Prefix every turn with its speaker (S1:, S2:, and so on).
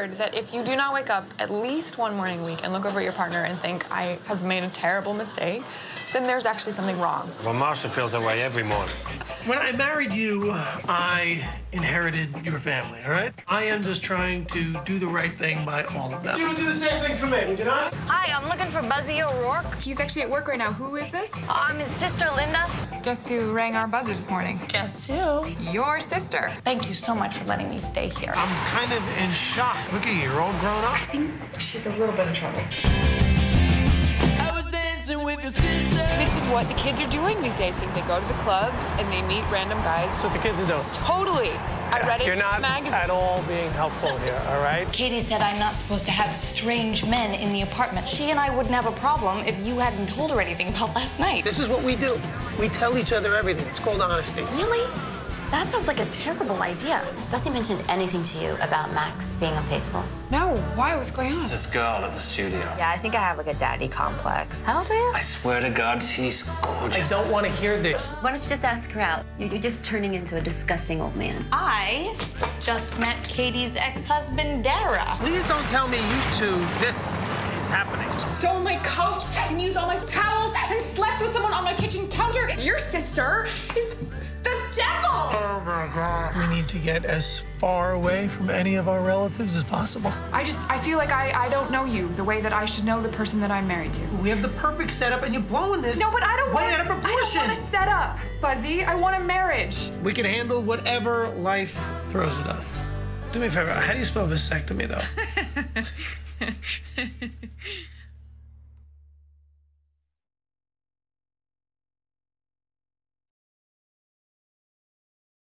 S1: heard that if you do not wake up at least one morning a week and look over at your partner and think, I have made a terrible mistake, then there's actually something wrong.
S2: Well, Marsha feels that way every morning.
S3: When I married you, I inherited your family, all right? I am just trying to do the right thing by all of them. You would do the same thing for me, would you not?
S4: Hi, I'm looking for Buzzy O'Rourke.
S1: He's actually at work right now. Who is this?
S4: I'm his sister, Linda.
S1: Guess who rang our buzzer this morning?
S4: Guess who?
S1: Your sister.
S4: Thank you so much for letting me stay here.
S3: I'm kind of in shock. Look at you, you're all grown up.
S1: I think she's a little bit in trouble.
S5: With your sister.
S1: This is what the kids are doing these days. They go to the clubs and they meet random guys.
S3: That's what the kids are doing.
S1: Totally. I read it
S3: You're
S1: in the
S3: not
S1: magazine.
S3: at all being helpful here, all right?
S4: Katie said I'm not supposed to have strange men in the apartment. She and I wouldn't have a problem if you hadn't told her anything about last night.
S3: This is what we do. We tell each other everything. It's called honesty.
S4: Really? That sounds like a terrible idea.
S6: Has Buzzy mentioned anything to you about Max being unfaithful?
S1: No. Why? What's going on?
S2: There's this girl at the studio.
S7: Yeah, I think I have like a daddy complex.
S6: How old are you?
S2: I swear to God, she's gorgeous.
S3: I don't want to hear this.
S6: Why don't you just ask her out? You're just turning into a disgusting old man.
S4: I just met Katie's ex-husband, Dara.
S3: Please don't tell me you two, this is happening.
S1: Stole my coat and used all my towels and slept with someone on my kitchen counter. Your sister is the devil!
S3: Oh, my God. We need to get as far away from any of our relatives as possible.
S1: I feel like I don't know you the way that I should know the person that I'm married to.
S3: We have the perfect setup, and you're blowing this.
S1: No, but I don't
S3: way out of
S1: want
S3: proportion.
S1: a setup, Buzzy. I want a marriage.
S3: We can handle whatever life throws at us. Do me a favor, how do you spell vasectomy, though?